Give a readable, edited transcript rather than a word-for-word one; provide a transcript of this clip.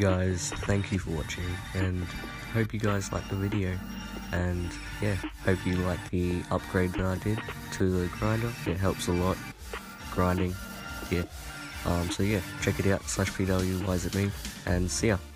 guys, thank you for watching, and hope you guys liked the video. And yeah, hope you like the upgrade that I did to the grinder. It helps a lot grinding. Yeah. So yeah, check it out, /PW, why is it me, and see ya.